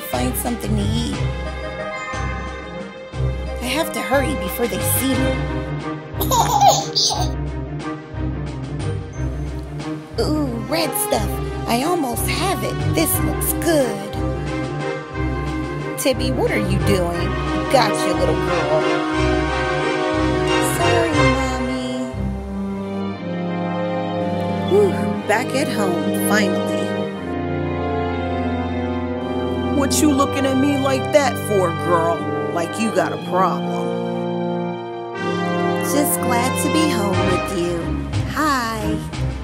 find something to eat. I have to hurry before they see me. Ooh, red stuff. I almost have it. This looks good. Tibby, what are you doing? Gotcha, little girl. Sorry, Mommy. Whew, back at home, finally. What you looking at me like that for, girl? Like you got a problem. Just glad to be home with you. Hi.